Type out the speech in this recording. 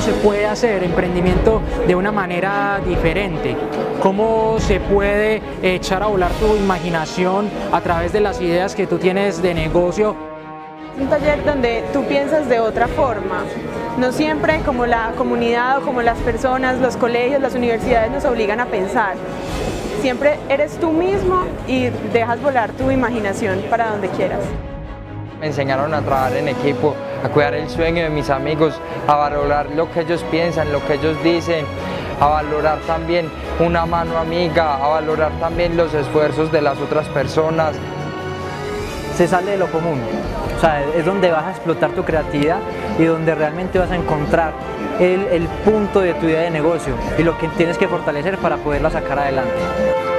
se puede hacer emprendimiento de una manera diferente, cómo se puede echar a volar tu imaginación a través de las ideas que tú tienes de negocio. Es un taller donde tú piensas de otra forma, no siempre como la comunidad o como las personas, los colegios, las universidades nos obligan a pensar. Siempre eres tú mismo y dejas volar tu imaginación para donde quieras. Me enseñaron a trabajar en equipo, a cuidar el sueño de mis amigos, a valorar lo que ellos piensan, lo que ellos dicen, a valorar también una mano amiga, a valorar también los esfuerzos de las otras personas. Se sale de lo común, o sea, es donde vas a explotar tu creatividad y donde realmente vas a encontrar el punto de tu idea de negocio y lo que tienes que fortalecer para poderla sacar adelante.